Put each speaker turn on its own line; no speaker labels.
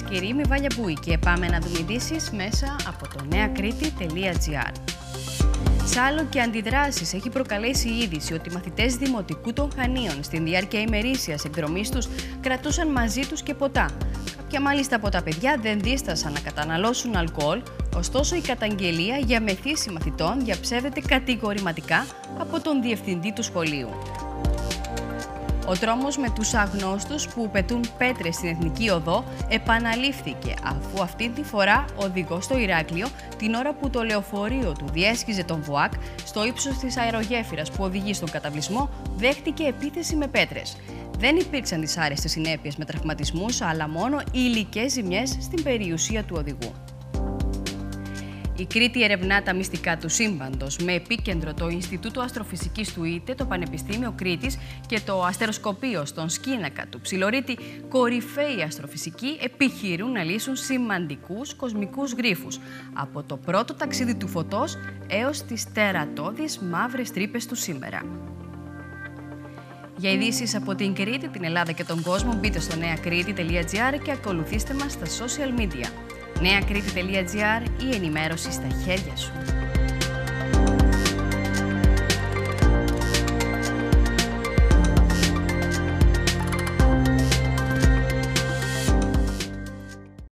Κερίμη Βαλιαμπούη και πάμε να δούμε ειδήσεις μέσα από το neakriti.gr. Σάλο και αντιδράσεις έχει προκαλέσει η είδηση ότι οι μαθητές Δημοτικού των Χανίων στην διάρκεια ημερήσιας εκδρομής τους κρατούσαν μαζί τους και ποτά. Κάποια μάλιστα από τα παιδιά δεν δίστασαν να καταναλώσουν αλκοόλ, ωστόσο η καταγγελία για μεθύση μαθητών διαψεύδεται κατηγορηματικά από τον διευθυντή του σχολείου. Ο τρόμος με τους αγνώστους που πετούν πέτρες στην Εθνική Οδό επαναλήφθηκε, αφού αυτή τη φορά ο οδηγός στο Ηράκλειο, την ώρα που το λεωφορείο του διέσχιζε τον ΒΟΑΚ στο ύψος της αερογέφυρας που οδηγεί στον καταβλισμό, δέχτηκε επίθεση με πέτρες. Δεν υπήρξαν δυσάρεστες συνέπειες με τραυματισμούς, αλλά μόνο υλικές ζημιές στην περιουσία του οδηγού. Η Κρήτη ερευνά τα μυστικά του σύμπαντος, με επίκεντρο το Ινστιτούτο Αστροφυσικής του ΙΤΕ, το Πανεπιστήμιο Κρήτης και το αστεροσκοπείο στον σκήνακα του Ψιλορίτη. Κορυφαίοι αστροφυσικοί επιχειρούν να λύσουν σημαντικούς κοσμικούς γρίφους, από το πρώτο ταξίδι του φωτός έως τις τερατώδεις μαύρες τρύπες του σήμερα. Για ειδήσεις από την Κρήτη, την Ελλάδα και τον κόσμο, μπείτε στο neakriti.gr και ακολουθήστε μας στα social media. neakriti.gr, η ενημέρωση στα χέρια σου.